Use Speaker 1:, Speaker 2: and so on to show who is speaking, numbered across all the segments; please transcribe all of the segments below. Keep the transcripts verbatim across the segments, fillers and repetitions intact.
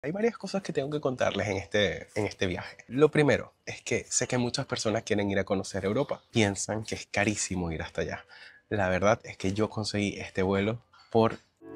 Speaker 1: Hay varias cosas que tengo que contarles en este, en este viaje. Lo primero es que sé que muchas personas quieren ir a conocer Europa. Piensan que es carísimo ir hasta allá. La verdad es que yo conseguí este vuelo por...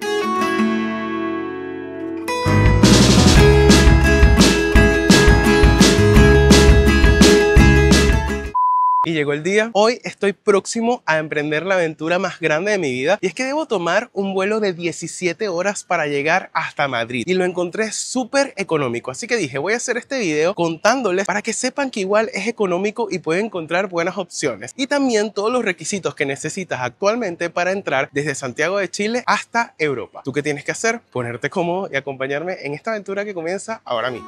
Speaker 1: Y llegó el día. Hoy estoy próximo a emprender la aventura más grande de mi vida, y es que debo tomar un vuelo de diecisiete horas para llegar hasta Madrid, y lo encontré súper económico. Así que dije, voy a hacer este video contándoles para que sepan que igual es económico y pueden encontrar buenas opciones, y también todos los requisitos que necesitas actualmente para entrar desde Santiago de Chile hasta Europa. ¿Tú qué tienes que hacer? Ponerte cómodo y acompañarme en esta aventura que comienza ahora mismo.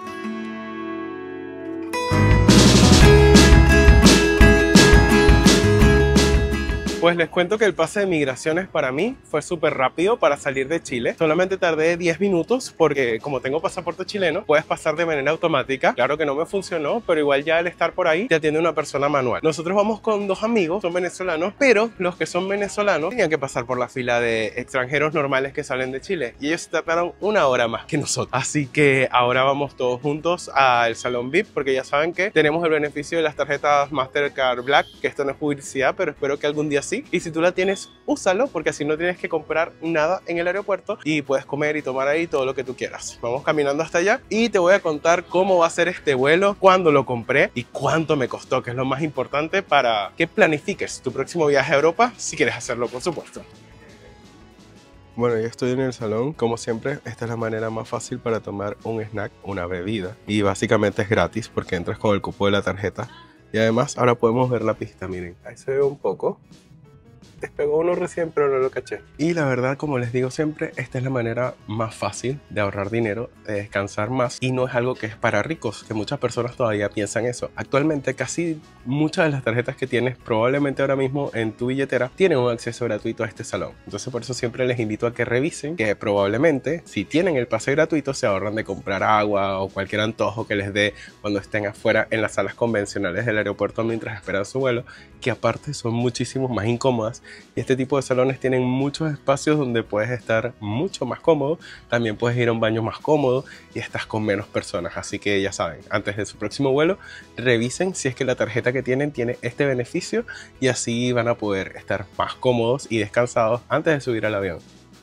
Speaker 1: Pues les cuento que el pase de migraciones para mí fue súper rápido para salir de Chile. Solamente tardé diez minutos porque como tengo pasaporte chileno, puedes pasar de manera automática. Claro que no me funcionó, pero igual ya al estar por ahí te atiende una persona manual. Nosotros vamos con dos amigos, son venezolanos, pero los que son venezolanos tenían que pasar por la fila de extranjeros normales que salen de Chile, y ellos se tardaron una hora más que nosotros. Así que ahora vamos todos juntos al Salón V I P, porque ya saben que tenemos el beneficio de las tarjetas Mastercard Black, que esto no es publicidad, pero espero que algún día sí. Y si tú la tienes, úsalo, porque así no tienes que comprar nada en el aeropuerto y puedes comer y tomar ahí todo lo que tú quieras. Vamos caminando hasta allá y te voy a contar cómo va a ser este vuelo, cuándo lo compré y cuánto me costó, que es lo más importante para que planifiques tu próximo viaje a Europa, si quieres hacerlo, por supuesto. Bueno, ya estoy en el salón. Como siempre, esta es la manera más fácil para tomar un snack, una bebida, y básicamente es gratis porque entras con el cupo de la tarjeta. Y además ahora podemos ver la pista, miren, ahí se ve un poco. Despegó uno recién, pero no lo caché. Y la verdad, como les digo siempre, esta es la manera más fácil de ahorrar dinero, de descansar más, y no es algo que es para ricos, que muchas personas todavía piensan eso. Actualmente casi muchas de las tarjetas que tienes probablemente ahora mismo en tu billetera tienen un acceso gratuito a este salón. Entonces por eso siempre les invito a que revisen, que probablemente si tienen el pase gratuito se ahorran de comprar agua o cualquier antojo que les dé cuando estén afuera en las salas convencionales del aeropuerto mientras esperan su vuelo, que aparte son muchísimo más incómodas. Y este tipo de salones tienen muchos espacios donde puedes estar mucho más cómodo. También puedes ir a un baño más cómodo y estás con menos personas. Así que ya saben, antes de su próximo vuelo, revisen si es que la tarjeta que tienen tiene este beneficio, y así van a poder estar más cómodos y descansados antes de subir al avión.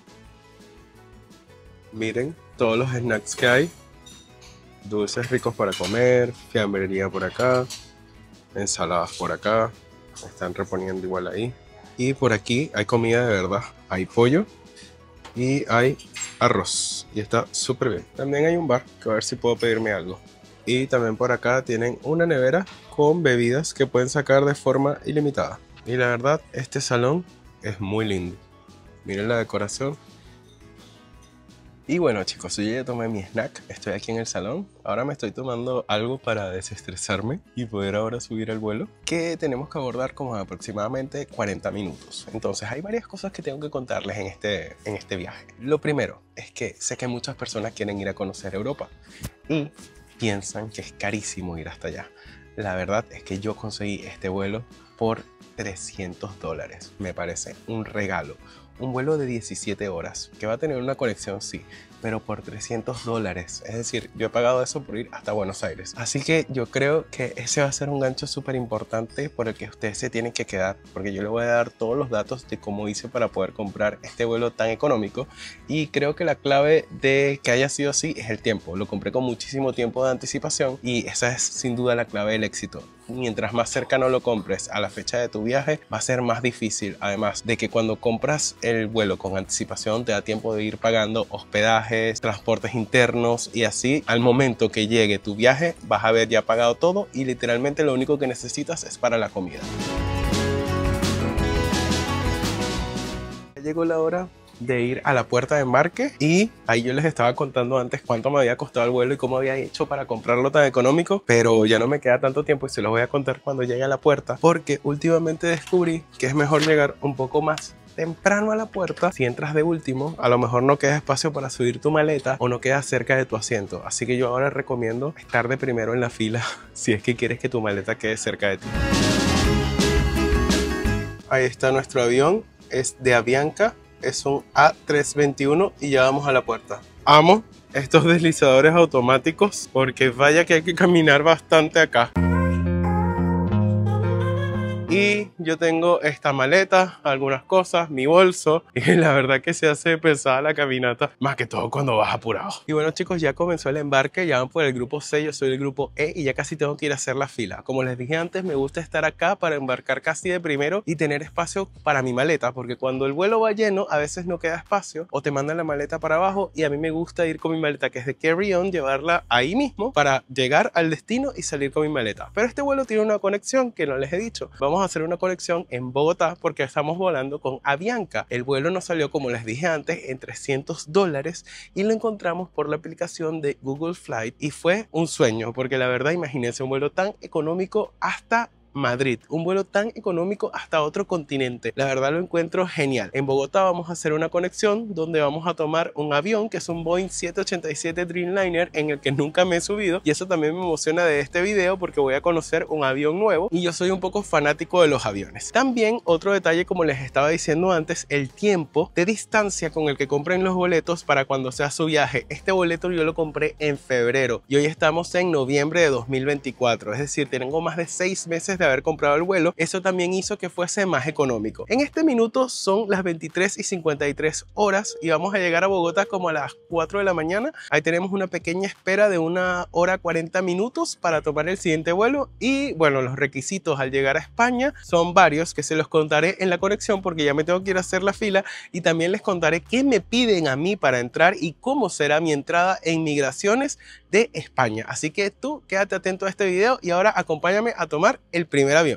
Speaker 1: Miren todos los snacks que hay. Dulces ricos para comer, fiambrería por acá, ensaladas por acá. Están reponiendo igual ahí. Y por aquí hay comida de verdad. Hay pollo y hay arroz. Y está súper bien. También hay un bar, que a ver si puedo pedirme algo. Y también por acá tienen una nevera con bebidas que pueden sacar de forma ilimitada. Y la verdad, este salón es muy lindo. Miren la decoración. Y bueno chicos, yo ya tomé mi snack, estoy aquí en el salón. Ahora me estoy tomando algo para desestresarme y poder ahora subir al vuelo, que tenemos que abordar como aproximadamente cuarenta minutos. Entonces hay varias cosas que tengo que contarles en este, en este viaje. Lo primero es que sé que muchas personas quieren ir a conocer Europa y piensan que es carísimo ir hasta allá. La verdad es que yo conseguí este vuelo por trescientos dólares. Me parece un regalo. Un vuelo de diecisiete horas, que va a tener una conexión, sí, pero por trescientos dólares. Es decir, yo he pagado eso por ir hasta Buenos Aires. Así que yo creo que ese va a ser un gancho súper importante por el que ustedes se tienen que quedar, porque yo les voy a dar todos los datos de cómo hice para poder comprar este vuelo tan económico. Y creo que la clave de que haya sido así es el tiempo. Lo compré con muchísimo tiempo de anticipación y esa es sin duda la clave del éxito. Mientras más cercano lo compres a la fecha de tu viaje, va a ser más difícil. Además de que cuando compras el vuelo con anticipación te da tiempo de ir pagando hospedajes, transportes internos, y así al momento que llegue tu viaje vas a haber ya pagado todo y literalmente lo único que necesitas es para la comida. Llegó la hora de ir a la puerta de embarque, y ahí yo les estaba contando antes cuánto me había costado el vuelo y cómo había hecho para comprarlo tan económico, pero ya no me queda tanto tiempo y se los voy a contar cuando llegue a la puerta, porque últimamente descubrí que es mejor llegar un poco más temprano a la puerta. Si entras de último, a lo mejor no queda espacio para subir tu maleta o no queda cerca de tu asiento, así que yo ahora recomiendo estar de primero en la fila si es que quieres que tu maleta quede cerca de ti. Ahí está nuestro avión, es de Avianca. Es un A trescientos veintiuno y ya vamos a la puerta. Amo estos deslizadores automáticos, porque vaya que hay que caminar bastante acá. Y yo tengo esta maleta, algunas cosas, mi bolso, y la verdad que se hace pesada la caminata, más que todo cuando vas apurado. Y bueno chicos, ya comenzó el embarque, ya van por el grupo C, yo soy el grupo E y ya casi tengo que ir a hacer la fila. Como les dije antes, me gusta estar acá para embarcar casi de primero y tener espacio para mi maleta, porque cuando el vuelo va lleno, a veces no queda espacio o te mandan la maleta para abajo, y a mí me gusta ir con mi maleta que es de carry-on, llevarla ahí mismo para llegar al destino y salir con mi maleta. Pero este vuelo tiene una conexión que no les he dicho. Vamos a hacer una conexión en Bogotá porque estamos volando con Avianca. El vuelo nos salió, como les dije antes, en trescientos dólares y lo encontramos por la aplicación de Google Flight y fue un sueño, porque la verdad, imagínense un vuelo tan económico hasta Madrid, un vuelo tan económico hasta otro continente. La verdad lo encuentro genial. En Bogotá vamos a hacer una conexión donde vamos a tomar un avión que es un Boeing siete ochenta y siete Dreamliner en el que nunca me he subido, y eso también me emociona de este video porque voy a conocer un avión nuevo y yo soy un poco fanático de los aviones. También otro detalle, como les estaba diciendo antes, el tiempo de distancia con el que compren los boletos para cuando sea su viaje. Este boleto yo lo compré en febrero y hoy estamos en noviembre de dos mil veinticuatro, es decir, tengo más de seis meses de haber comprado el vuelo. Eso también hizo que fuese más económico. En este minuto son las veintitrés y cincuenta y tres horas y vamos a llegar a Bogotá como a las cuatro de la mañana. Ahí tenemos una pequeña espera de una hora cuarenta minutos para tomar el siguiente vuelo. Y bueno, los requisitos al llegar a España son varios que se los contaré en la conexión porque ya me tengo que ir a hacer la fila, y también les contaré qué me piden a mí para entrar y cómo será mi entrada en migraciones de España. Así que tú quédate atento a este video y ahora acompáñame a tomar el primer avión.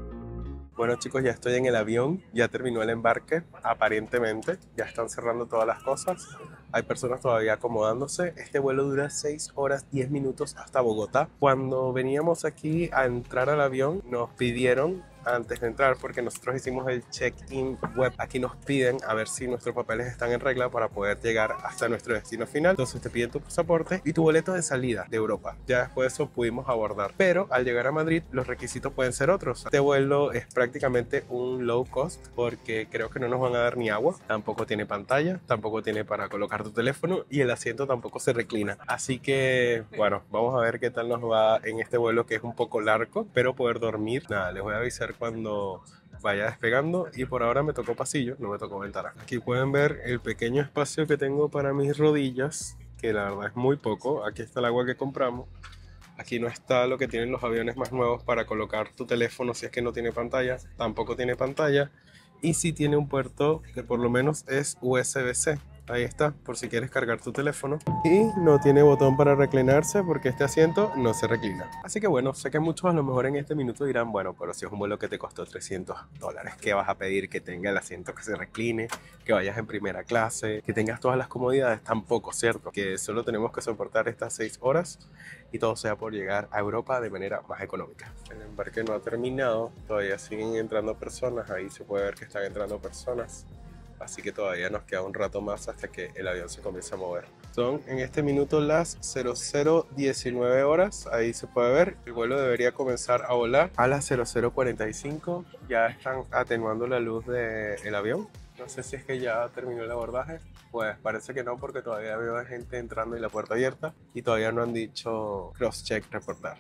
Speaker 1: Bueno chicos, ya estoy en el avión, ya terminó el embarque, aparentemente, ya están cerrando todas las cosas, hay personas todavía acomodándose. Este vuelo dura seis horas diez minutos hasta Bogotá. Cuando veníamos aquí a entrar al avión, nos pidieron, antes de entrar, porque nosotros hicimos el check-in web, aquí nos piden a ver si nuestros papeles están en regla para poder llegar hasta nuestro destino final. Entonces te piden tu pasaporte y tu boleto de salida de Europa. Ya después de eso pudimos abordar, pero al llegar a Madrid los requisitos pueden ser otros. Este vuelo es prácticamente un low cost porque creo que no nos van a dar ni agua, tampoco tiene pantalla, tampoco tiene para colocar tu teléfono y el asiento tampoco se reclina. Así que bueno, vamos a ver qué tal nos va en este vuelo, que es un poco largo, pero poder dormir. Nada, les voy a avisar cuando vaya despegando, y por ahora me tocó pasillo, no me tocó ventana. Aquí pueden ver el pequeño espacio que tengo para mis rodillas, que la verdad es muy poco. Aquí está el agua que compramos. Aquí no está lo que tienen los aviones más nuevos para colocar tu teléfono si es que no tiene pantalla. Tampoco tiene pantalla. Y sí tiene un puerto que por lo menos es U S B C. Ahí está, por si quieres cargar tu teléfono. Y no tiene botón para reclinarse porque este asiento no se reclina. Así que bueno, sé que muchos a lo mejor en este minuto dirán, bueno, pero si es un vuelo que te costó trescientos dólares, ¿qué vas a pedir? Que tenga el asiento que se recline, que vayas en primera clase, que tengas todas las comodidades. Tampoco, ¿cierto? Que solo tenemos que soportar estas seis horas y todo sea por llegar a Europa de manera más económica. El embarque no ha terminado, todavía siguen entrando personas. Ahí se puede ver que están entrando personas. Así que todavía nos queda un rato más hasta que el avión se comience a mover. Son en este minuto las cero cero diecinueve horas, ahí se puede ver. El vuelo debería comenzar a volar a las cero cero cuarenta y cinco. Ya están atenuando la luz del avión. No sé si es que ya terminó el abordaje. Pues parece que no, porque todavía veo gente entrando y la puerta abierta. Y todavía no han dicho cross-check reportar.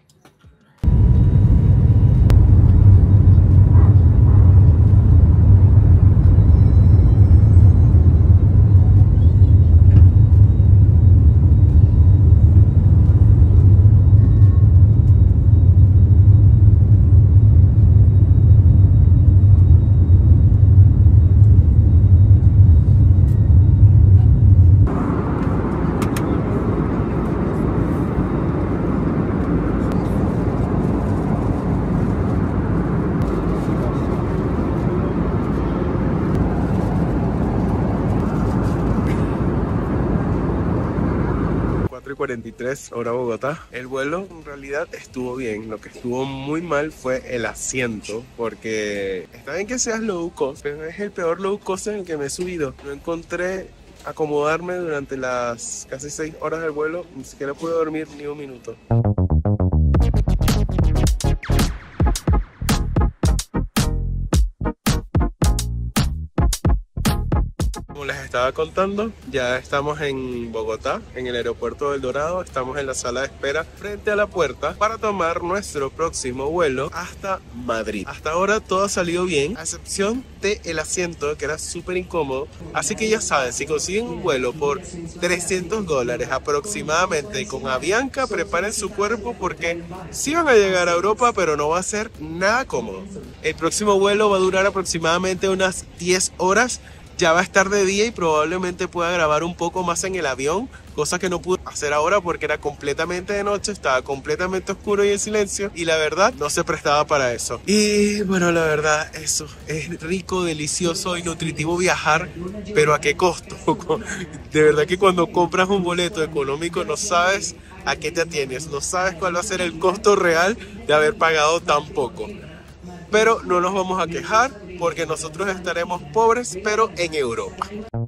Speaker 1: cuarenta y tres, hora Bogotá. El vuelo en realidad estuvo bien. Lo que estuvo muy mal fue el asiento, porque está bien que seas low cost, pero es el peor low cost en el que me he subido. No encontré acomodarme durante las casi seis horas del vuelo. Ni siquiera pude dormir ni un minuto. Como les estaba contando, ya estamos en Bogotá, en el aeropuerto del Dorado. Estamos en la sala de espera frente a la puerta para tomar nuestro próximo vuelo hasta Madrid. Hasta ahora todo ha salido bien, a excepción del asiento, que era súper incómodo. Así que ya saben, si consiguen un vuelo por trescientos dólares aproximadamente con Avianca, preparen su cuerpo porque sí van a llegar a Europa, pero no va a ser nada cómodo. El próximo vuelo va a durar aproximadamente unas diez horas. Ya va a estar de día y probablemente pueda grabar un poco más en el avión, cosa que no pude hacer ahora porque era completamente de noche, estaba completamente oscuro y en silencio, y la verdad no se prestaba para eso. Y bueno, la verdad, eso es rico, delicioso y nutritivo viajar, pero ¿a qué costo? De verdad que cuando compras un boleto económico no sabes a qué te atienes, no sabes cuál va a ser el costo real de haber pagado tan poco. Pero no nos vamos a quejar porque nosotros estaremos pobres, pero en Europa.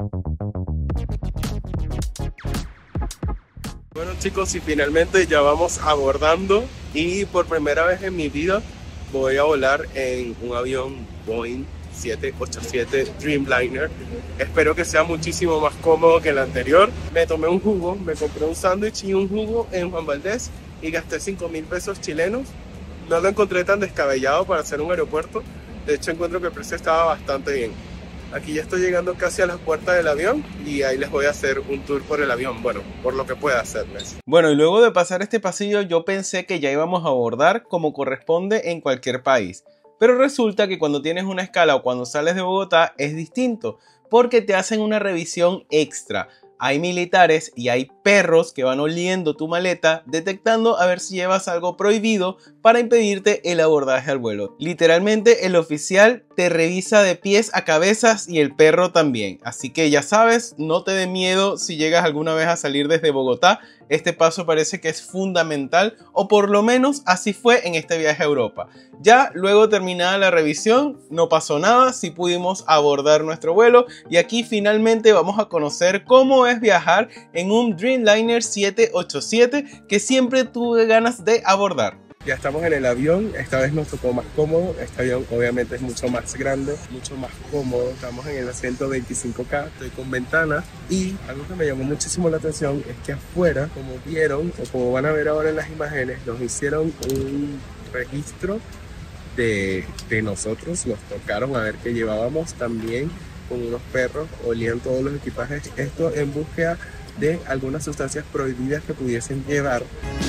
Speaker 1: Bueno chicos, y finalmente ya vamos abordando y por primera vez en mi vida voy a volar en un avión Boeing siete ochenta y siete Dreamliner. Espero que sea muchísimo más cómodo que el anterior. Me tomé un jugo, me compré un sándwich y un jugo en Juan Valdez y gasté cinco mil pesos chilenos. No lo encontré tan descabellado para hacer un aeropuerto. De hecho, encuentro que el precio estaba bastante bien. Aquí ya estoy llegando casi a las puertas del avión y ahí les voy a hacer un tour por el avión. Bueno, por lo que pueda hacerles. Bueno, y luego de pasar este pasillo yo pensé que ya íbamos a abordar como corresponde en cualquier país. Pero resulta que cuando tienes una escala o cuando sales de Bogotá es distinto, porque te hacen una revisión extra. Hay militares y hay perros que van oliendo tu maleta, detectando a ver si llevas algo prohibido para impedirte el abordaje al vuelo. Literalmente el oficial te revisa de pies a cabezas y el perro también. Así que ya sabes, no te dé miedo si llegas alguna vez a salir desde Bogotá. Este paso parece que es fundamental, o por lo menos así fue en este viaje a Europa. Ya luego terminada la revisión, no pasó nada, sí pudimos abordar nuestro vuelo y aquí finalmente vamos a conocer cómo es viajar en un Dreamliner siete ochenta y siete que siempre tuve ganas de abordar. Ya estamos en el avión, esta vez nos tocó más cómodo. Este avión obviamente es mucho más grande, mucho más cómodo. Estamos en el asiento veinticinco K, estoy con ventanas y algo que me llamó muchísimo la atención es que afuera, como vieron o como van a ver ahora en las imágenes, nos hicieron un registro de, de nosotros, nos tocaron a ver qué llevábamos también con unos perros, olían todos los equipajes, esto en búsqueda de algunas sustancias prohibidas que pudiesen llevar.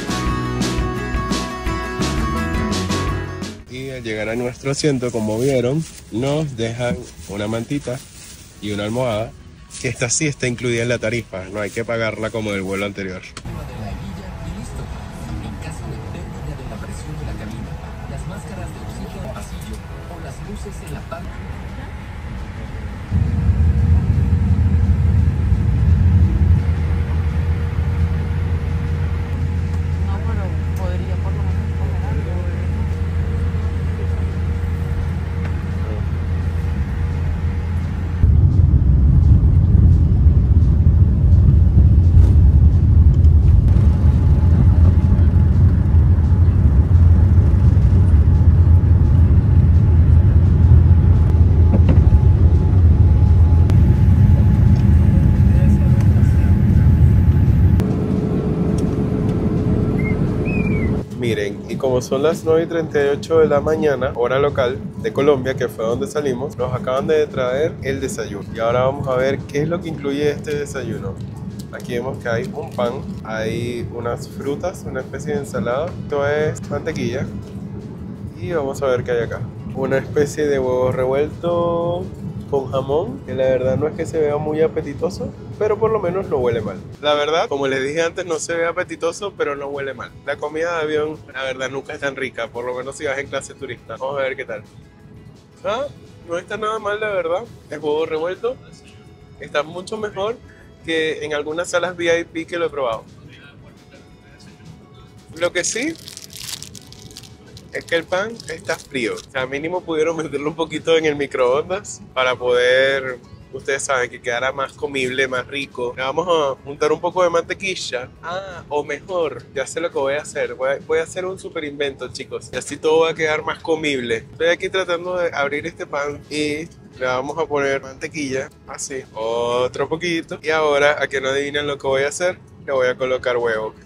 Speaker 1: Y al llegar a nuestro asiento, como vieron, nos dejan una mantita y una almohada, que esta sí está incluida en la tarifa, no hay que pagarla como del vuelo anterior. Miren, y como son las nueve y treinta y ocho de la mañana, hora local de Colombia, que fue donde salimos, nos acaban de traer el desayuno. Y ahora vamos a ver qué es lo que incluye este desayuno. Aquí vemos que hay un pan, hay unas frutas, una especie de ensalada. Esto es mantequilla. Y vamos a ver qué hay acá. Una especie de huevo revuelto con jamón, que la verdad no es que se vea muy apetitoso, pero por lo menos no huele mal. La verdad, como les dije antes, no se ve apetitoso, pero no huele mal. La comida de avión, la verdad, nunca es tan rica, por lo menos si vas en clase turista. Vamos a ver qué tal. Ah, no está nada mal, la verdad. El huevo revuelto está mucho mejor que en algunas salas V I P que lo he probado. Lo que sí es que el pan está frío. O sea, mínimo pudieron meterlo un poquito en el microondas para poder, ustedes saben, que quedara más comible, más rico. Le vamos a juntar un poco de mantequilla. Ah, o mejor, ya sé lo que voy a hacer. Voy a, voy a hacer un super invento, chicos. Y así todo va a quedar más comible. Estoy aquí tratando de abrir este pan y Le vamos a poner mantequilla, así, otro poquito. Y ahora, a que no adivinen lo que voy a hacer, le voy a colocar huevo.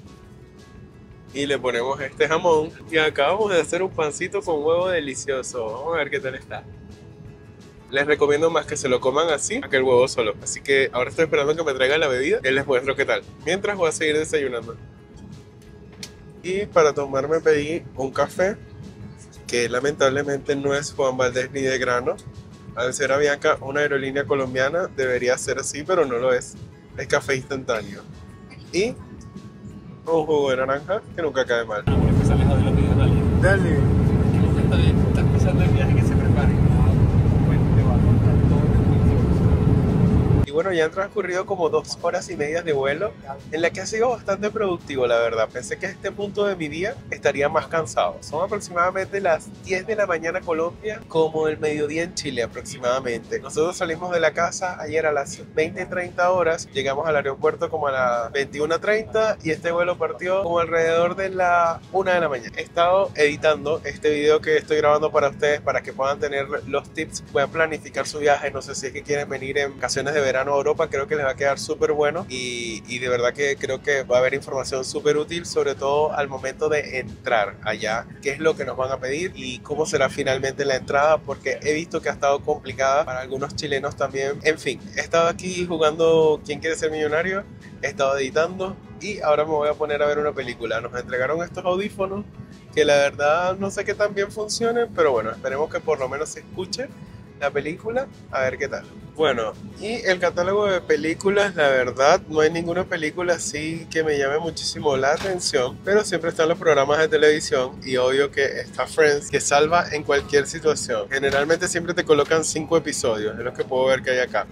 Speaker 1: Y le ponemos este jamón. Y acabamos de hacer un pancito con huevo delicioso. Vamos a ver qué tal está. Les recomiendo más que se lo coman así a que el huevo solo. Así que ahora estoy esperando que me traigan la bebida y les muestro qué tal. Mientras voy a seguir desayunando. Y para tomar me pedí un café, que lamentablemente no es Juan Valdez ni de grano. Al ser Avianca una aerolínea colombiana debería ser así, pero no lo es. Es café instantáneo. Y un jugo de naranja que nunca cae mal. Dale. Estás pasando el viaje que se prepare. Y bueno, ya han transcurrido como dos horas y media de vuelo, en la que ha sido bastante productivo, la verdad. Pensé que a este punto de mi día estaría más cansado. Son aproximadamente las diez de la mañana Colombia, como el mediodía en Chile aproximadamente. Nosotros salimos de la casa ayer a las veinte treinta horas, llegamos al aeropuerto como a las veintiuna treinta y este vuelo partió como alrededor de la una de la mañana. He estado editando este video que estoy grabando para ustedes para que puedan tener los tips, puedan planificar su viaje. No sé si es que quieren venir en vacaciones de verano a Europa, creo que les va a quedar súper bueno y, y de verdad que creo que va a haber información súper útil, sobre todo al momento de entrar allá, qué es lo que nos van a pedir y cómo será finalmente la entrada, porque he visto que ha estado complicada para algunos chilenos también. En fin, he estado aquí jugando ¿Quién quiere ser millonario? He estado editando y ahora me voy a poner a ver una película. Nos entregaron estos audífonos que la verdad no sé qué tan bien funcionen, pero bueno, esperemos que por lo menos se escuche la película, a ver qué tal. Bueno, y el catálogo de películas, la verdad, no hay ninguna película así que me llame muchísimo la atención, pero siempre están los programas de televisión y obvio que está Friends, que salva en cualquier situación. Generalmente siempre te colocan cinco episodios, es lo que puedo ver que hay acá.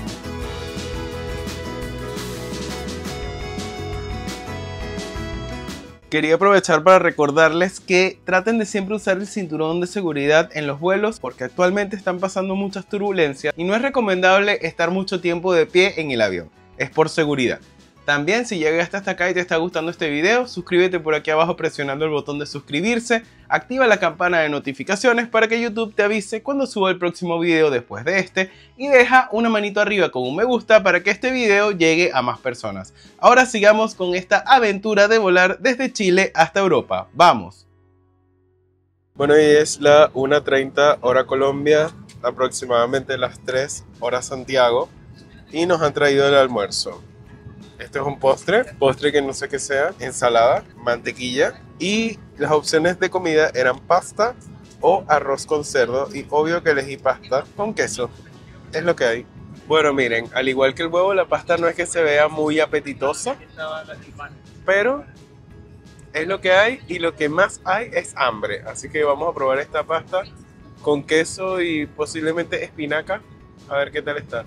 Speaker 1: Quería aprovechar para recordarles que traten de siempre usar el cinturón de seguridad en los vuelos, porque actualmente están pasando muchas turbulencias y no es recomendable estar mucho tiempo de pie en el avión. Es por seguridad. También, si llegaste hasta acá y te está gustando este video, suscríbete por aquí abajo presionando el botón de suscribirse, activa la campana de notificaciones para que YouTube te avise cuando suba el próximo video después de este y deja una manito arriba con un me gusta para que este video llegue a más personas. Ahora sigamos con esta aventura de volar desde Chile hasta Europa. ¡Vamos! Bueno, y es la una treinta hora Colombia, aproximadamente las tres horas Santiago, y nos han traído el almuerzo. Este es un postre, postre que no sé qué sea, ensalada, mantequilla y las opciones de comida eran pasta o arroz con cerdo y obvio que elegí pasta con queso, es lo que hay. Bueno, miren, al igual que el huevo, la pasta no es que se vea muy apetitosa, pero es lo que hay y lo que más hay es hambre, así que vamos a probar esta pasta con queso y posiblemente espinaca, a ver qué tal está.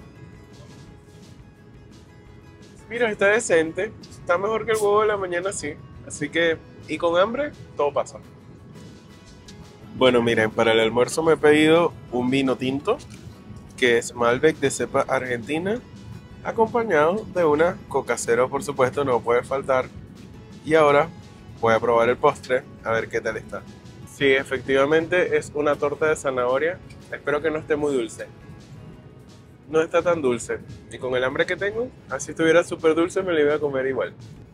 Speaker 1: Mira, está decente, está mejor que el huevo de la mañana, sí. Así que, y con hambre, todo pasa. Bueno, miren, para el almuerzo me he pedido un vino tinto, que es Malbec de cepa argentina, acompañado de una Coca Cero, por supuesto, no puede faltar. Y ahora voy a probar el postre, a ver qué tal está. Sí, efectivamente es una torta de zanahoria, espero que no esté muy dulce. No está tan dulce, y con el hambre que tengo, así estuviera súper dulce me lo iba a comer igual.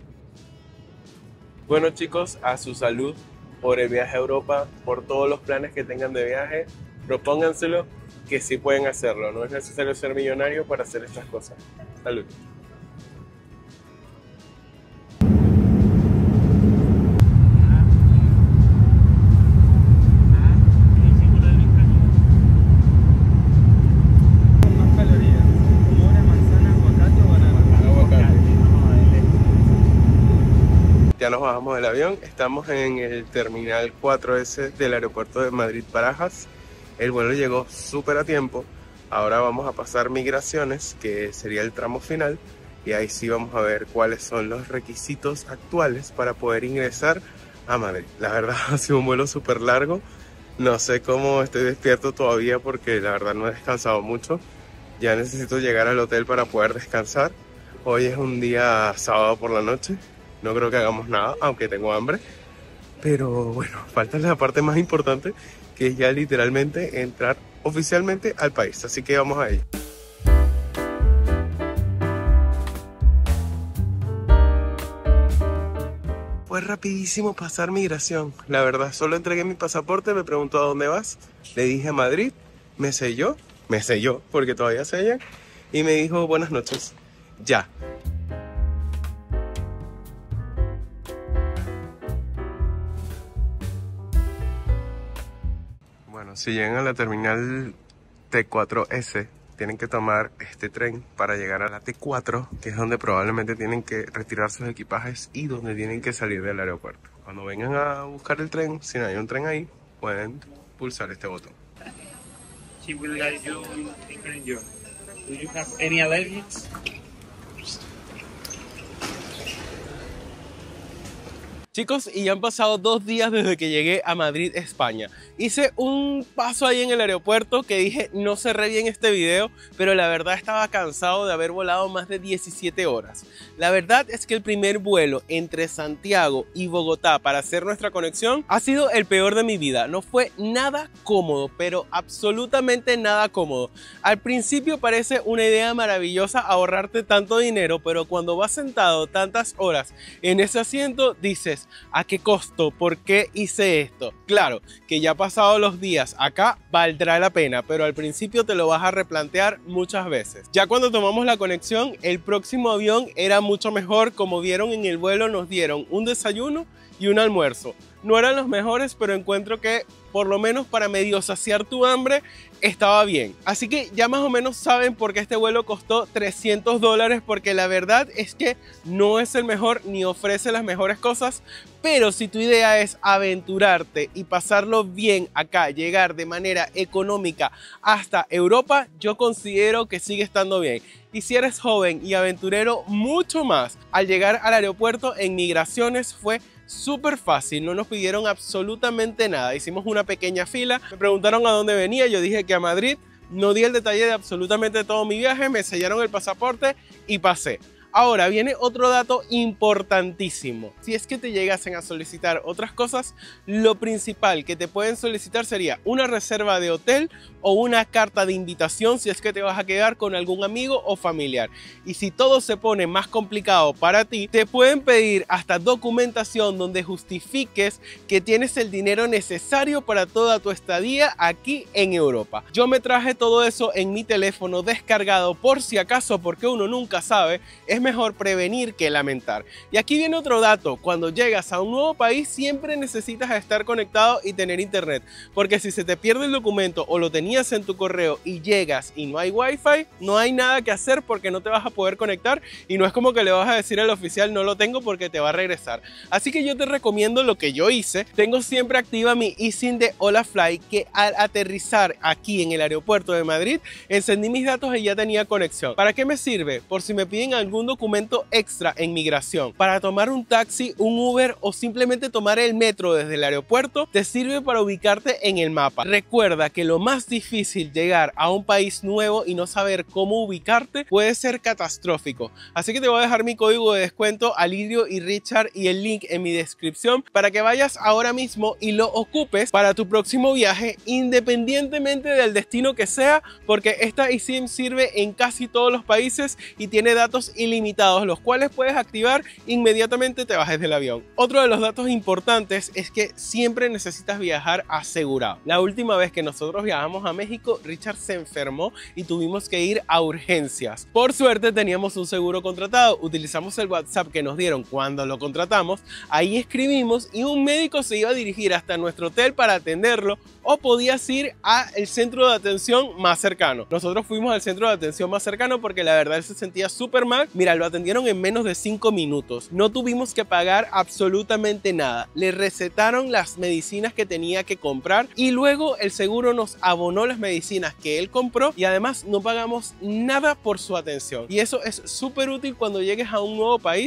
Speaker 1: Bueno chicos, a su salud por el viaje a Europa, por todos los planes que tengan de viaje, propónganselo que sí pueden hacerlo, no es necesario ser millonario para hacer estas cosas. Salud. Ya nos bajamos del avión, estamos en el terminal cuatro ese del aeropuerto de Madrid-Barajas. El vuelo llegó súper a tiempo. Ahora vamos a pasar migraciones, que sería el tramo final, y ahí sí vamos a ver cuáles son los requisitos actuales para poder ingresar a Madrid. La verdad ha sido un vuelo súper largo, no sé cómo estoy despierto todavía porque la verdad no he descansado mucho. Ya necesito llegar al hotel para poder descansar. Hoy es un día sábado por la noche. No creo que hagamos nada, aunque tengo hambre. Pero bueno, falta la parte más importante, que es ya literalmente entrar oficialmente al país, así que vamos ahí. Fue rapidísimo pasar migración, la verdad. Solo entregué mi pasaporte, me preguntó a dónde vas. Le dije a Madrid, me selló, me selló, porque todavía sellan. Y me dijo buenas noches, ya. Bueno, si llegan a la terminal T cuatro S, tienen que tomar este tren para llegar a la T cuatro, que es donde probablemente tienen que retirar sus equipajes y donde tienen que salir del aeropuerto. Cuando vengan a buscar el tren, si no hay un tren ahí, pueden pulsar este botón.
Speaker 2: She will guide you in different journey. Do you have any allergies?
Speaker 1: Chicos, y ya han pasado dos días desde que llegué a Madrid, España. Hice un paso ahí en el aeropuerto que dije no cerré bien este video, pero la verdad estaba cansado de haber volado más de diecisiete horas. La verdad es que el primer vuelo entre Santiago y Bogotá para hacer nuestra conexión ha sido el peor de mi vida. No fue nada cómodo, pero absolutamente nada cómodo. Al principio parece una idea maravillosa ahorrarte tanto dinero, pero cuando vas sentado tantas horas en ese asiento dices, ¿a qué costo? ¿Por qué hice esto? Claro, que ya pasado los días acá valdrá la pena, pero al principio te lo vas a replantear muchas veces. Ya cuando tomamos la conexión, el próximo avión era mucho mejor. Como vieron en el vuelo, nos dieron un desayuno y un almuerzo. No eran los mejores, pero encuentro que por lo menos para medio saciar tu hambre estaba bien. Así que ya más o menos saben por qué este vuelo costó trescientos dólares, porque la verdad es que no es el mejor ni ofrece las mejores cosas. Pero si tu idea es aventurarte y pasarlo bien acá, llegar de manera económica hasta Europa, yo considero que sigue estando bien. Y si eres joven y aventurero, mucho más. Al llegar al aeropuerto en migraciones fue súper fácil, no nos pidieron absolutamente nada. Hicimos una pequeña fila, me preguntaron a dónde venía, yo dije que a Madrid, no di el detalle de absolutamente todo mi viaje, me sellaron el pasaporte y pasé. Ahora viene otro dato importantísimo. Si es que te llegasen a solicitar otras cosas, lo principal que te pueden solicitar sería una reserva de hotel o una carta de invitación si es que te vas a quedar con algún amigo o familiar. Y si todo se pone más complicado para ti, te pueden pedir hasta documentación donde justifiques que tienes el dinero necesario para toda tu estadía aquí en Europa. Yo me traje todo eso en mi teléfono descargado por si acaso, porque uno nunca sabe. Es mejor prevenir que lamentar. Y aquí viene otro dato: cuando llegas a un nuevo país siempre necesitas estar conectado y tener internet, porque si se te pierde el documento o lo tenías en tu correo y llegas y no hay wifi, no hay nada que hacer porque no te vas a poder conectar, y no es como que le vas a decir al oficial no lo tengo porque te va a regresar. Así que yo te recomiendo lo que yo hice. Tengo siempre activa mi eSIM de Holafly, que al aterrizar aquí en el aeropuerto de Madrid encendí mis datos y ya tenía conexión. ¿Para qué me sirve? Por si me piden algún documento extra en migración, para tomar un taxi, un Uber o simplemente tomar el metro desde el aeropuerto, te sirve para ubicarte en el mapa. Recuerda que lo más difícil, llegar a un país nuevo y no saber cómo ubicarte, puede ser catastrófico. Así que te voy a dejar mi código de descuento Alirio y Richard y el link en mi descripción para que vayas ahora mismo y lo ocupes para tu próximo viaje, independientemente del destino que sea, porque esta eSIM sirve en casi todos los países y tiene datos ilimitados, los cuales puedes activar inmediatamente te bajes del avión. Otro de los datos importantes es que siempre necesitas viajar asegurado. La última vez que nosotros viajamos a México, Richard se enfermó y tuvimos que ir a urgencias. Por suerte teníamos un seguro contratado, utilizamos el WhatsApp que nos dieron cuando lo contratamos, ahí escribimos y un médico se iba a dirigir hasta nuestro hotel para atenderlo, o podías ir al centro de atención más cercano. Nosotros fuimos al centro de atención más cercano porque la verdad él se sentía súper mal. Mira, lo atendieron en menos de cinco minutos. No tuvimos que pagar absolutamente nada. Le recetaron las medicinas que tenía que comprar y luego el seguro nos abonó las medicinas que él compró y además no pagamos nada por su atención. Y eso es súper útil cuando llegues a un nuevo país,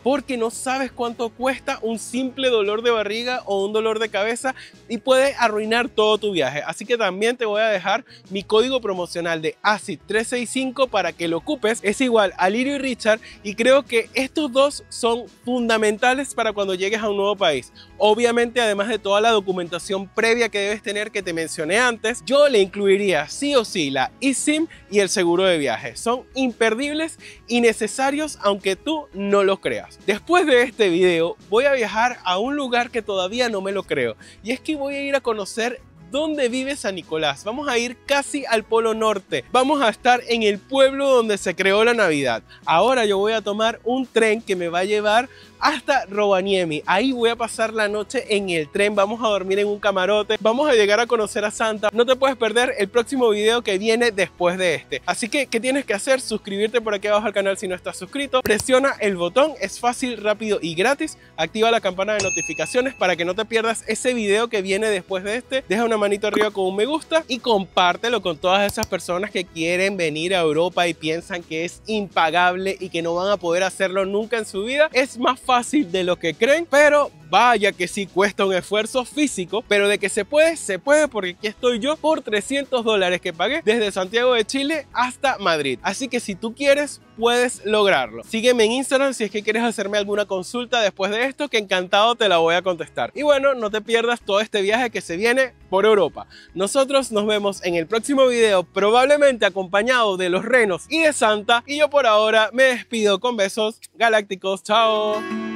Speaker 1: porque no sabes cuánto cuesta un simple dolor de barriga o un dolor de cabeza y puede arruinar todo tu viaje. Así que también te voy a dejar mi código promocional de ACID trescientos sesenta y cinco para que lo ocupes. Es igual a Lirio y Richard y creo que estos dos son fundamentales para cuando llegues a un nuevo país. Obviamente, además de toda la documentación previa que debes tener que te mencioné antes, yo le incluiría sí o sí la eSIM y el seguro de viaje. Son imperdibles y necesarios aunque tú no lo creas. Después de este video voy a viajar a un lugar que todavía no me lo creo y es que voy a ir a conocer dónde vive San Nicolás. Vamos a ir casi al Polo Norte. Vamos a estar en el pueblo donde se creó la Navidad. Ahora yo voy a tomar un tren que me va a llevar hasta Rovaniemi. Ahí voy a pasar la noche en el tren. Vamos a dormir en un camarote. Vamos a llegar a conocer a Santa. No te puedes perder el próximo video que viene después de este. Así que, ¿qué tienes que hacer? Suscribirte por aquí abajo al canal si no estás suscrito. Presiona el botón. Es fácil, rápido y gratis. Activa la campana de notificaciones para que no te pierdas ese video que viene después de este. Deja una manito arriba con un me gusta y compártelo con todas esas personas que quieren venir a Europa y piensan que es impagable y que no van a poder hacerlo nunca en su vida. Es más fácil fácil de lo que creen, pero vaya que sí cuesta un esfuerzo físico, pero de que se puede, se puede, porque aquí estoy yo por trescientos dólares que pagué desde Santiago de Chile hasta Madrid. Así que si tú quieres, puedes lograrlo. Sígueme en Instagram si es que quieres hacerme alguna consulta después de esto, que encantado te la voy a contestar. Y bueno, no te pierdas todo este viaje que se viene por Europa. Nosotros nos vemos en el próximo video, probablemente acompañado de los renos y de Santa. Y yo por ahora me despido con besos galácticos. Chao.